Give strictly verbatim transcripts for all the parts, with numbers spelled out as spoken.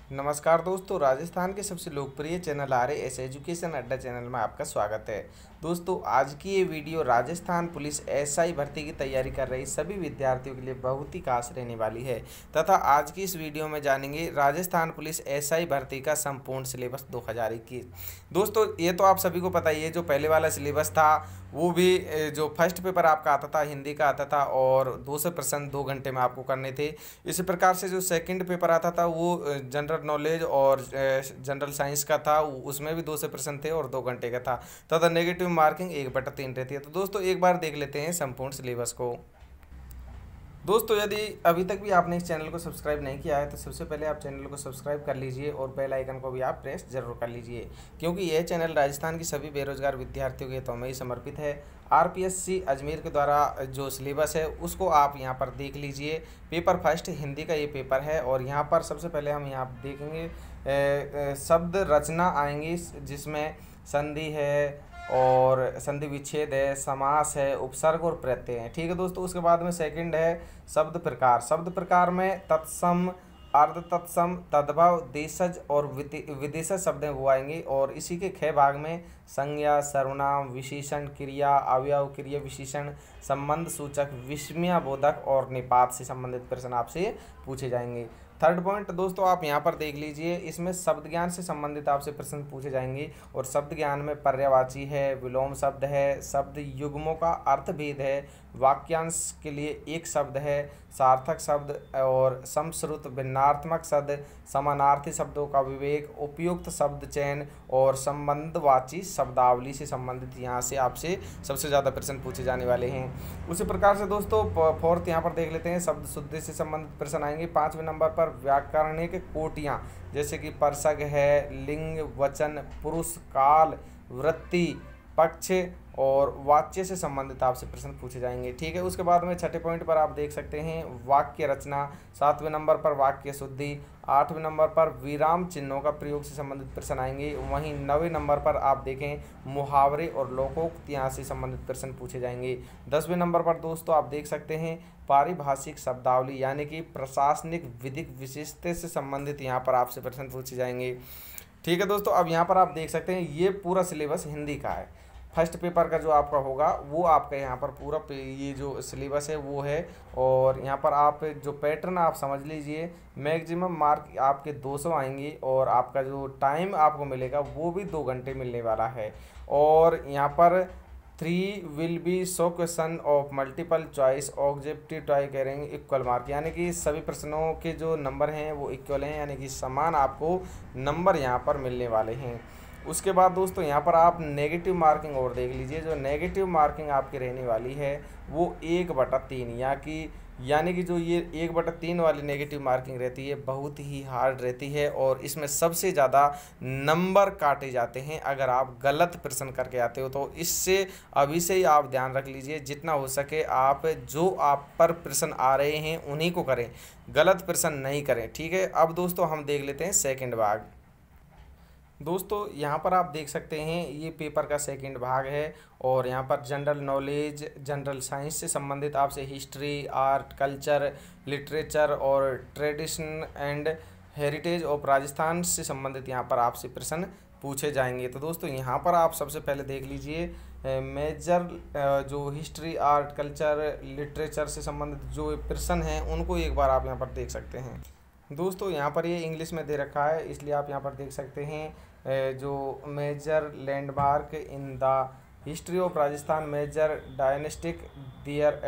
नमस्कार दोस्तों, राजस्थान के सबसे लोकप्रिय channel R S education Adda channel में आपका स्वागत है। दोस्तों, आज की ये video Rajasthan police S I भर्ती की तैयारी कर रही सभी विद्यार्थियों के लिए बहुत ही खास रहने वाली है तथा आज की इस वीडियो में जानेंगे राजस्थान पुलिस एस आई भर्ती का संपूर्ण सिलेबस दो हज़ार इक्कीस। दोस्तों, ये तो आप सभी को पता ही है, जो पहले वाला सिलेबस था वो भी जो फर्स्ट पेपर आपका आता था हिंदी का आता था और दो सौ प्रश्न दो घंटे में आपको करने थे। इसी प्रकार से जो सेकंड पेपर आता था वो जनरल नॉलेज और जनरल साइंस का था, उसमें भी दो सौ प्रश्न थे और दो घंटे का था तथा नेगेटिव मार्किंग एक बटा तीन रहती है। तो दोस्तों, एक बार देख लेते हैं संपूर्ण सिलेबस को। दोस्तों, यदि अभी तक भी आपने इस चैनल को सब्सक्राइब नहीं किया है तो सबसे पहले आप चैनल को सब्सक्राइब कर लीजिए और बेल आइकन को भी आप प्रेस जरूर कर लीजिए, क्योंकि यह चैनल राजस्थान की सभी बेरोजगार विद्यार्थियों के हितों में ही समर्पित है। आरपीएससी अजमेर के द्वारा जो सिलेबस है उसको आप यहां पर देख लीजिए। पेपर फर्स्ट हिंदी का ये पेपर है और यहाँ पर सबसे पहले हम यहाँ देखेंगे शब्द रचना आएंगी, जिसमें संधि है और संधि विच्छेद है, समास है, उपसर्ग और प्रत्यय है। ठीक है दोस्तों, उसके बाद में सेकंड है शब्द प्रकार। शब्द प्रकार में तत्सम, अर्ध तत्सम, तद्भव, देशज और विदेशज शब्द वो आएंगे और इसी के ख भाग में संज्ञा, सर्वनाम, विशेषण, क्रिया, अवयव, क्रिया विशेषण, संबंध सूचक, विस्मयाबोधक और निपात से संबंधित प्रश्न आपसे पूछे जाएंगे। थर्ड पॉइंट दोस्तों, आप यहाँ पर देख लीजिए, इसमें शब्द ज्ञान से संबंधित आपसे प्रश्न पूछे जाएंगे और शब्द ज्ञान में पर्यायवाची है, विलोम शब्द है, शब्द युग्मों का अर्थ भेद है, वाक्यांश के लिए एक शब्द है, सार्थक शब्द और समश्रुत, भिन्नार्थमक शब्द, समानार्थी शब्दों का विवेक, उपयुक्त शब्द चयन और संबंधवाची शब्दावली से संबंधित यहाँ से आपसे सबसे ज़्यादा प्रश्न पूछे जाने वाले हैं। उसी प्रकार से दोस्तों फोर्थ यहाँ पर देख लेते हैं, शब्द शुद्धि से संबंधित प्रश्न आएंगे। पाँचवें नंबर पर व्याकरणिक कोटियाँ जैसे कि परसग है, लिंग, वचन, पुरुष, काल, वृत्ति, पक्ष और वाच्य से संबंधित आपसे प्रश्न पूछे जाएंगे। ठीक है, उसके बाद में छठे पॉइंट पर आप देख सकते हैं वाक्य रचना। सातवें नंबर पर वाक्य शुद्धि। आठवें नंबर पर विराम चिन्हों का प्रयोग से संबंधित प्रश्न आएंगे। वहीं नवें नंबर पर आप देखें मुहावरे और लोकोक्तियाँ से संबंधित प्रश्न पूछे जाएंगे। दसवें नंबर पर दोस्तों आप देख सकते हैं पारिभाषिक शब्दावली यानी कि प्रशासनिक विधिक विशिष्टता से संबंधित यहाँ पर आपसे प्रश्न पूछे जाएंगे। ठीक है दोस्तों, अब यहाँ पर आप देख सकते हैं ये पूरा सिलेबस हिंदी का है। फर्स्ट पेपर का जो आपका होगा वो आपका यहाँ पर पूरा ये जो सिलेबस है वो है और यहाँ पर आप जो पैटर्न आप समझ लीजिए, मैक्सिमम मार्क आपके दो सौ आएंगे और आपका जो टाइम आपको मिलेगा वो भी दो घंटे मिलने वाला है। और यहाँ पर three will be so question of multiple choice objective try करेंगे इक्वल मार्क, यानी कि सभी प्रश्नों के जो नंबर हैं वो इक्वल हैं, यानी कि समान आपको नंबर यहाँ पर मिलने वाले हैं। उसके बाद दोस्तों यहाँ पर आप नेगेटिव मार्किंग और देख लीजिए, जो नेगेटिव मार्किंग आपकी रहने वाली है वो एक बटा तीन या कि यानी कि जो ये एक बटा तीन वाली नेगेटिव मार्किंग रहती है बहुत ही हार्ड रहती है और इसमें सबसे ज़्यादा नंबर काटे जाते हैं अगर आप गलत प्रश्न करके आते हो। तो इससे अभी से ही आप ध्यान रख लीजिए, जितना हो सके आप जो आप पर प्रश्न आ रहे हैं उन्हीं को करें, गलत प्रश्न नहीं करें। ठीक है, अब दोस्तों हम देख लेते हैं सेकेंड भाग। दोस्तों यहाँ पर आप देख सकते हैं ये पेपर का सेकंड भाग है और यहाँ पर जनरल नॉलेज, जनरल साइंस से संबंधित आपसे हिस्ट्री, आर्ट, कल्चर, लिटरेचर और tradition and heritage of Rajasthan से संबंधित यहाँ पर आपसे प्रश्न पूछे जाएंगे। तो दोस्तों यहाँ पर आप सबसे पहले देख लीजिए मेजर जो हिस्ट्री, आर्ट, कल्चर, लिटरेचर से संबंधित जो प्रश्न हैं उनको एक बार आप यहाँ पर देख सकते हैं। दोस्तों यहाँ पर ये इंग्लिश में दे रखा है, इसलिए आप यहाँ पर देख सकते हैं जो major landmark in the history of Rajasthan, major dynastic, their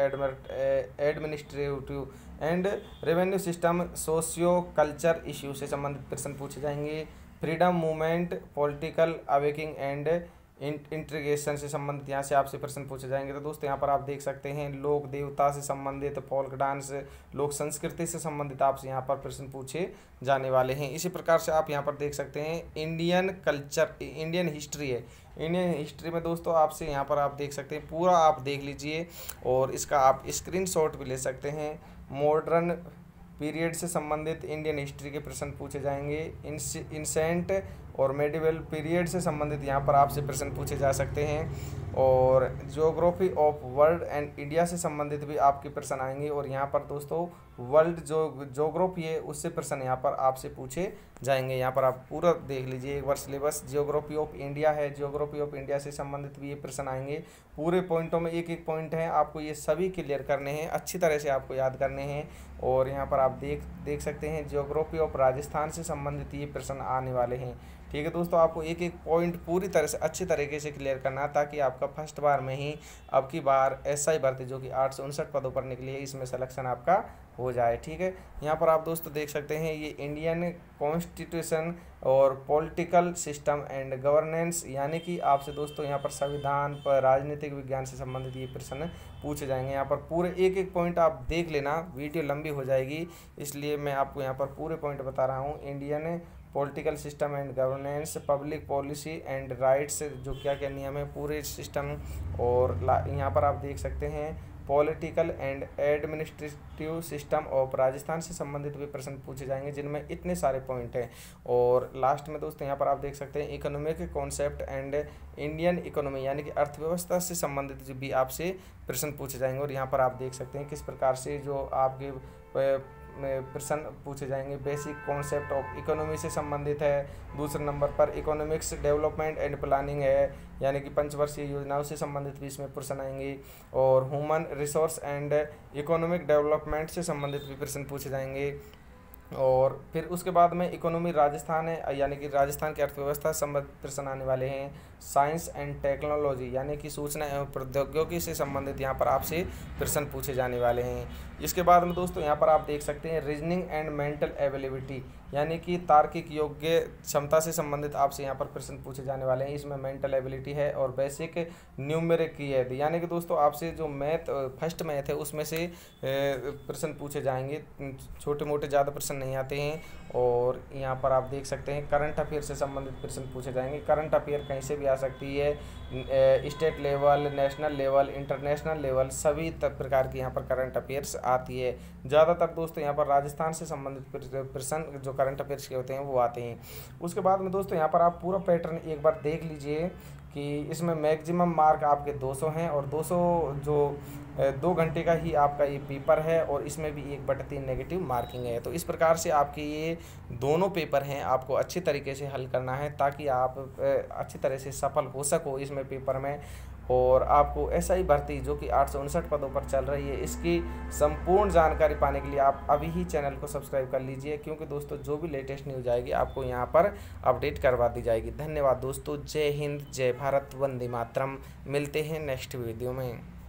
administrative and revenue system, socio culture issue से संबंधित प्रश्न पूछे जाएंगे। Freedom movement, political awakening and integration से संबंधित यहाँ से आपसे प्रश्न पूछे जाएंगे। तो दोस्तों यहाँ पर आप देख सकते हैं लोक देवता से संबंधित, फोल्क डांस, लोक संस्कृति से संबंधित आपसे यहाँ पर प्रश्न पूछे जाने वाले हैं। इसी प्रकार से आप यहाँ पर देख सकते हैं इंडियन कल्चर, इंडियन हिस्ट्री है, इंडियन हिस्ट्री में दोस्तों आपसे यहाँ पर आप देख सकते हैं पूरा आप देख लीजिए और इसका आप स्क्रीनशॉट भी ले सकते हैं। मॉडर्न पीरियड से संबंधित इंडियन हिस्ट्री के प्रश्न पूछे जाएंगे। इंसेंट और मेडिवल पीरियड से संबंधित यहाँ पर आपसे प्रश्न पूछे जा सकते हैं और geography of world and India से संबंधित भी आपके प्रश्न आएंगे और यहाँ पर दोस्तों वर्ल्ड जो ज्योग्राफी है उससे प्रश्न यहाँ पर आपसे पूछे जाएंगे। यहाँ पर आप पूरा देख लीजिए एक बार सिलेबस। ज्योग्राफी ऑफ इंडिया है, ज्योग्राफी ऑफ इंडिया से संबंधित भी ये प्रश्न आएंगे। पूरे पॉइंटों में एक एक पॉइंट है, आपको ये सभी क्लियर करने हैं, अच्छी तरह से आपको याद करने हैं। और यहाँ पर आप देख देख सकते हैं ज्योग्राफी ऑफ राजस्थान से संबंधित ये प्रश्न आने वाले हैं। ठीक है दोस्तों, आपको एक एक पॉइंट पूरी तरह से अच्छी तरीके से क्लियर करना ताकि आपका फर्स्ट बार में ही अब की बार एसआई भर्ती जो कि आठ सौ उनसठ पदों पर निकली है इसमें सिलेक्शन आपका हो जाए। ठीक है, यहाँ पर आप दोस्तों देख सकते हैं ये इंडियन कॉन्स्टिट्यूशन और पॉलिटिकल सिस्टम एंड गवर्नेंस, यानी कि आपसे दोस्तों यहाँ पर संविधान पर राजनीतिक विज्ञान से संबंधित ये प्रश्न पूछे जाएंगे। यहाँ पर पूरे एक एक पॉइंट आप देख लेना, वीडियो लंबी हो जाएगी इसलिए मैं आपको यहाँ पर पूरे पॉइंट बता रहा हूँ। Indian political system and governance, public policy and rights, जो क्या क्या नियम है पूरे सिस्टम। और यहाँ पर आप देख सकते हैं political and administrative system of Rajasthan से संबंधित भी प्रश्न पूछे जाएंगे जिनमें इतने सारे पॉइंट हैं। और लास्ट में दोस्तों यहाँ पर आप देख सकते हैं economic concept and Indian economy, यानी कि अर्थव्यवस्था से संबंधित भी आपसे प्रश्न पूछे जाएंगे। और यहाँ पर आप देख सकते हैं किस प्रकार से जो आपके प्रश्न पूछे जाएंगे। बेसिक कॉन्सेप्ट ऑफ इकोनॉमी से संबंधित है। दूसरे नंबर पर इकोनॉमिक्स डेवलपमेंट एंड प्लानिंग है, यानी कि पंचवर्षीय योजनाओं से संबंधित भी इसमें प्रश्न आएंगे। और human resource and economic development से संबंधित भी प्रश्न पूछे जाएंगे। और फिर उसके बाद में इकोनॉमी राजस्थान है, यानी कि राजस्थान की अर्थव्यवस्था संबंधित प्रश्न आने वाले हैं। साइंस एंड टेक्नोलॉजी, यानी कि सूचना एवं प्रौद्योगिकी से संबंधित यहाँ पर आपसे प्रश्न पूछे जाने वाले हैं। इसके बाद में दोस्तों यहाँ पर आप देख सकते हैं रीजनिंग एंड मेंटल एबिलिटी, यानी कि तार्किक योग्य क्षमता से संबंधित आपसे यहाँ पर प्रश्न पूछे जाने वाले हैं। इसमें मेंटल एबिलिटी है और बेसिक न्यूमेरिक की है, यानी कि दोस्तों आपसे जो मैथ फर्स्ट मैथ है उसमें से प्रश्न पूछे जाएंगे, छोटे मोटे ज़्यादा प्रश्न नहीं आते हैं। और यहाँ पर आप देख सकते हैं करंट अफेयर से संबंधित प्रश्न पूछे जाएंगे। करंट अफेयर कहीं से भी आ सकती है, state level, national level, international level, सभी प्रकार की यहाँ पर करंट अफेयर्स आती है। ज़्यादातर दोस्तों यहाँ पर राजस्थान से संबंधित प्रश्न जो करंट अफेयर्स के होते हैं वो आते हैं। उसके बाद में दोस्तों यहाँ पर आप पूरा पैटर्न एक बार देख लीजिए कि इसमें मैक्सिमम मार्क आपके दो सौ हैं और दो सौ जो दो घंटे का ही आपका ये पेपर है और इसमें भी एक बटा तीन नेगेटिव मार्किंग है। तो इस प्रकार से आपके ये दोनों पेपर हैं, आपको अच्छे तरीके से हल करना है ताकि आप अच्छी तरह से सफल हो सको इसमें पेपर में। और आपको एसआई भर्ती जो कि आठ सौ उनसठ पदों पर चल रही है इसकी संपूर्ण जानकारी पाने के लिए आप अभी ही चैनल को सब्सक्राइब कर लीजिए, क्योंकि दोस्तों जो भी लेटेस्ट न्यूज़ आएगी आपको यहाँ पर अपडेट करवा दी जाएगी। धन्यवाद दोस्तों, जय हिंद, जय भारत, वंदे मातरम। मिलते हैं नेक्स्ट वीडियो में।